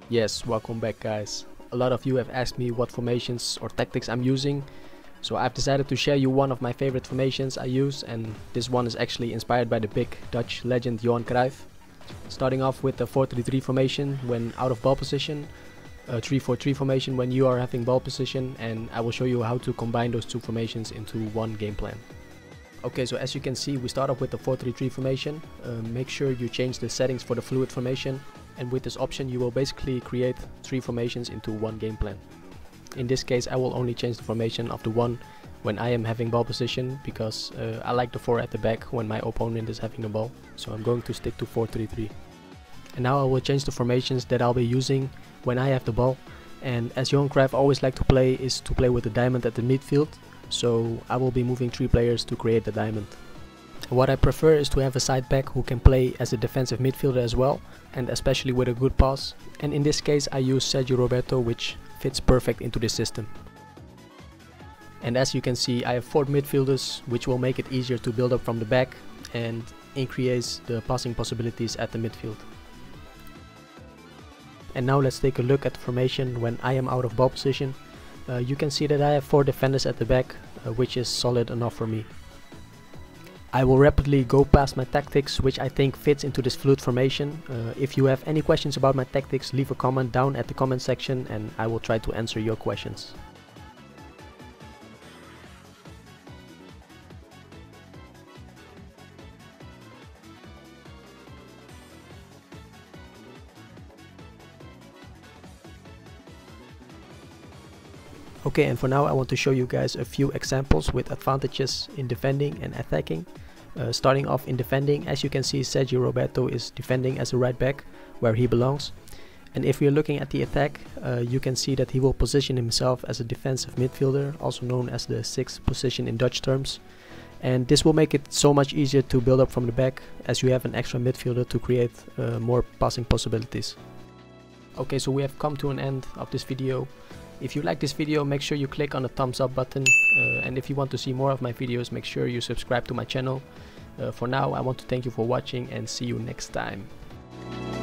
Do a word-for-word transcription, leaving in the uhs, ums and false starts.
Yes, welcome back guys. A lot of you have asked me what formations or tactics I'm using, so I've decided to share you one of my favorite formations I use, and this one is actually inspired by the big Dutch legend Johan Cruyff. Starting off with the four three three formation when out of ball position, a three four three formation when you are having ball position, and I will show you how to combine those two formations into one game plan. Okay, so as you can see, we start off with the four three three formation. Uh, make sure you change the settings for the fluid formation, and with this option you will basically create three formations into one game plan. In this case I will only change the formation of the one when I am having ball position, because uh, I like the four at the back when my opponent is having the ball, so I'm going to stick to four three three. And now I will change the formations that I'll be using when I have the ball, and as Johan Cruyff always liked to play is to play with the diamond at the midfield, so I will be moving three players to create the diamond. What I prefer is to have a side back who can play as a defensive midfielder as well, and especially with a good pass, and in this case I use Sergio Roberto, which fits perfect into this system. And as you can see, I have four midfielders, which will make it easier to build up from the back and increase the passing possibilities at the midfield. And now let's take a look at the formation when I am out of ball position. Uh, you can see that I have four defenders at the back, uh, which is solid enough for me. I will rapidly go past my tactics, which I think fits into this fluid formation. Uh, if you have any questions about my tactics, leave a comment down at the comment section and I will try to answer your questions. Okay, and for now I want to show you guys a few examples with advantages in defending and attacking. Uh, starting off in defending, as you can see, Sergio Roberto is defending as a right back where he belongs. And if you're looking at the attack, uh, you can see that he will position himself as a defensive midfielder, also known as the sixth position in Dutch terms. And this will make it so much easier to build up from the back, as you have an extra midfielder to create uh, more passing possibilities. Okay, so we have come to an end of this video. If you like this video, make sure you click on the thumbs up button, uh, and if you want to see more of my videos, make sure you subscribe to my channel. Uh, for now, I want to thank you for watching and see you next time.